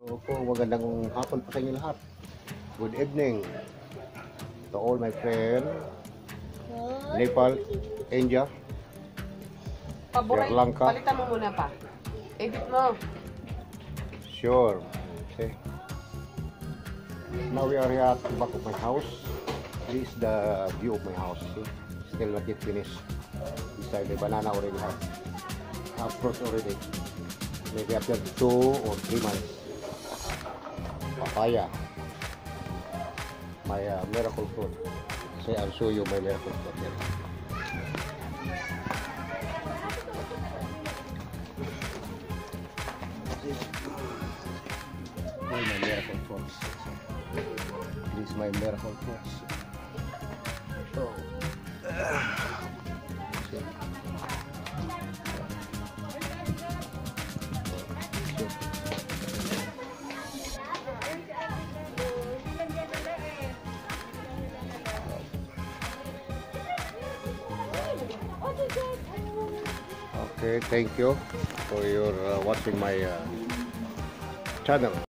Opo, magandang hapon po sa inyo lahat. Good evening to all my friends. Nepal, India, Sri Lanka. Palitan mo muna pa. Edit mo. Sure. Okay. Now we are here at the back of my house. This is the view of my house. See? Still not yet finished. Beside the banana already have fruit already. Maybe after 2 or 3 months. Papaya. My miracle fruit. So I'll show you my miracle fruit here. Here's my miracle fruits. This is my miracle fruits. So, okay, thank you for your watching my channel.